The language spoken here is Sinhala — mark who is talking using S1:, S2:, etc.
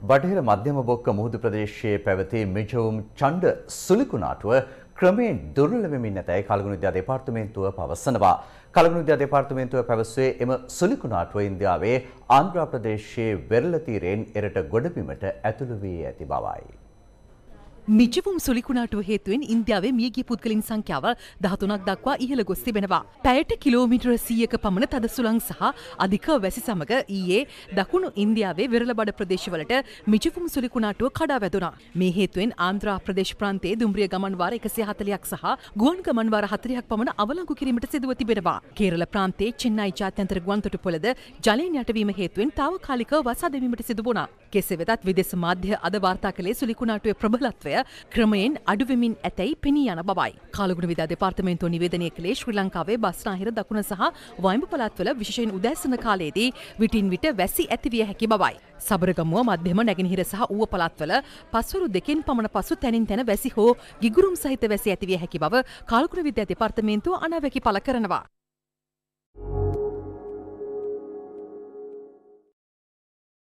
S1: බටහිර මධ්‍යම බොක්ක මුහුදු ප්‍රදේශයේ පැවති මිජවුම් ඡණ්ඩ සුලිකුණාටුව ක්‍රමයෙන් දුර්වල වෙමින් නැතැයි කලගුණ විද්‍යා දෙපාර්තමේන්තුව පවසනවා. කලගුණ විද්‍යා දෙපාර්තමේන්තුව පැවසුවේ එම සුලිකුණාටුව ඉන්දියාවේ ආන්ධ්‍ර ප්‍රදේශයේ වෙරළ තීරයෙන් එරට ගොඩබිමට ඇතුළු වී ඇති බවයි.
S2: මිජවුම් සුලිකුණාටුව හේතුවෙන් ඉන්දියාවේ මියගිය පුද්ගලයන් සංඛ්‍යාව 13ක් දක්වා ඉහළ ගොස් තිබෙනවා. පැයට කිලෝමීටර 100ක පමණ තද සුළං සහ අධික වැසි සමග ඊයේ දකුණු ඉන්දියාවේ වෙරළබඩ ප්‍රදේශවලට මිජවුම් සුලිකුණාටුව කඩා වැදුණා. මේ හේතුවෙන් ආන්ධ්‍ර ප්‍රදේශ ප්‍රාන්තයේ දුම්රිය ගමන් වාර 140ක් සහ ගුවන් ගමන් වාර 40ක් පමණ අවලංගු කිරීමට සිදුව තිබෙනවා. කේරළ ප්‍රාන්තයේ චෙන්නයි ජාත්‍යන්තර ගුවන්තොටුපළද ජලයෙන් යටවීම හේතුවෙන් තාවකාලිකව වසා දැමීමට සිදු වුණා. කෙසේ වෙතත් විදේශ මාධ්‍ය අද වාර්තා කළේ සුලිකුණාටුවේ ප්‍රබලත්වය ක්‍රමයෙන් අඩුවෙමින් ඇතැයි පෙනී යන බවයි. කාලගුණ විද්‍යා දෙපාර්තමේන්තුව නිවේදනය කළේ ශ්‍රී ලංකාවේ බස්නාහිර දකුණ සහ වයඹ පළාත්වල විශේෂයෙන් උදෑසන කාලයේදී විටින් විට වැසි ඇතිවිය හැකි බවයි. සබරගමුව මධ්‍යම නැගෙනහිර සහ ඌව පළාත්වල පස්වරු දෙකෙන් පමණ පසු තැනින් තැන වැසි හෝ ගිගුරුම් සහිත වැසි ඇතිවිය හැකි බව කාලගුණ විද්‍යා දෙපාර්තමේන්තුව අනාවැකි පළ කරනවා.